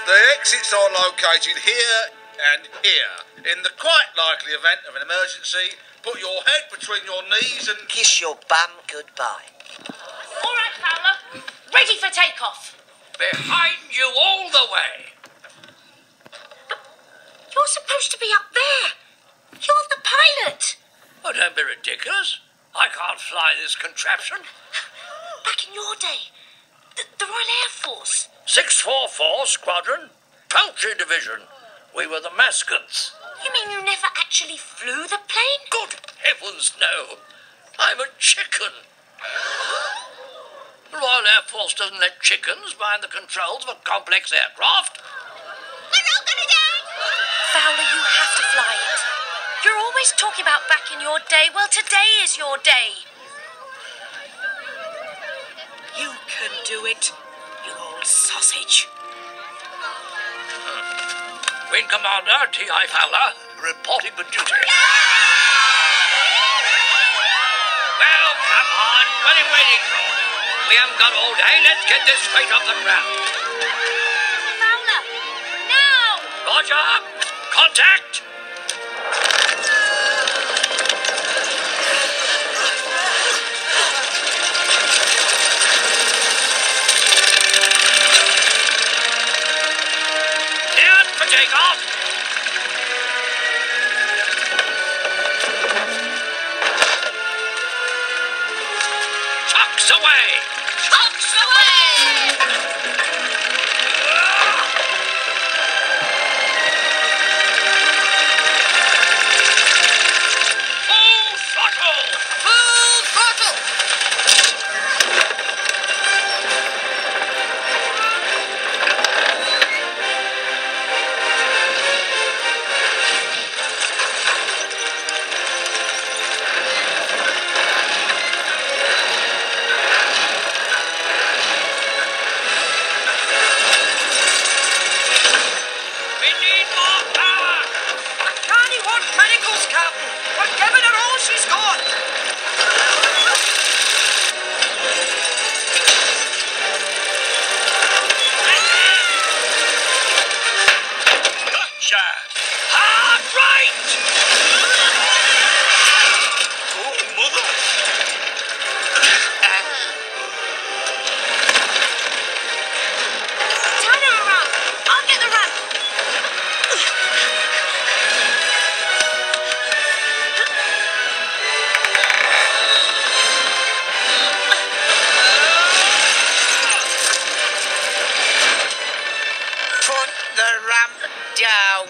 The exits are located here and here. In the quite likely event of an emergency, put your head between your knees and kiss your bum goodbye. All right, Fowler. Ready for takeoff. Behind you all the way. But you're supposed to be up there. You're the pilot. Oh, don't be ridiculous. I can't fly this contraption. Back in your day, the Royal Air Force. 644 Squadron, Poultry Division. We were the mascots. You mean you never actually flew the plane? Good heavens, no. I'm a chicken. The Royal Air Force doesn't let chickens mind the controls of a complex aircraft. We're all gonna die! Fowler, you have to fly it. You're always talking about back in your day. Well, today is your day. You can do it, you old sausage. Wing Commander T.I. Fowler, reporting for duty. Well, come on. What are you waiting for? We haven't got all day. Let's get this straight off the ground. Fowler, now! Roger. Contact. Cleared for takeoff. Tucks away. Tucks away! Full throttle. Full throttle! We need more power. Connie wants medicals, Captain. We're giving her all she's got. Gotcha. Hard right. Oh, mother. Turn her around. I'll get the run. Put the ramp down.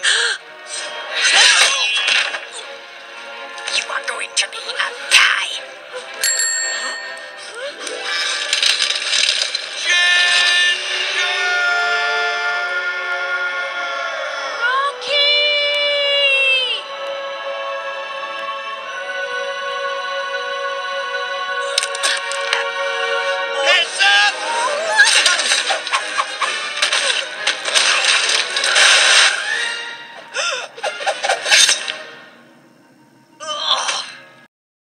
You are going to be a pie.